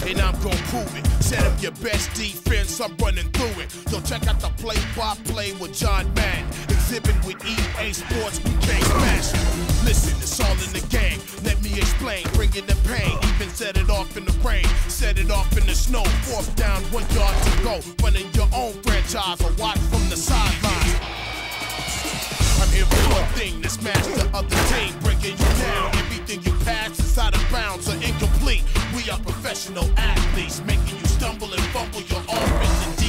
and I'm gon' prove it. Set up your best defense, I'm running through it. Yo, check out the play-by-play with John Madden. Exhibit with EA Sports, we can't smash it. Listen, it's all in the game. Let me explain, bringing the pain. Even set it off in the rain, set it off in the snow. Fourth down, 1 yard to go. Running your own franchise or watch from the sideline. I'm here for one thing, to smash the other team, breaking you down. Everything you pass is out of bounds or incomplete. We are professional athletes, making you stumble and fumble your offense.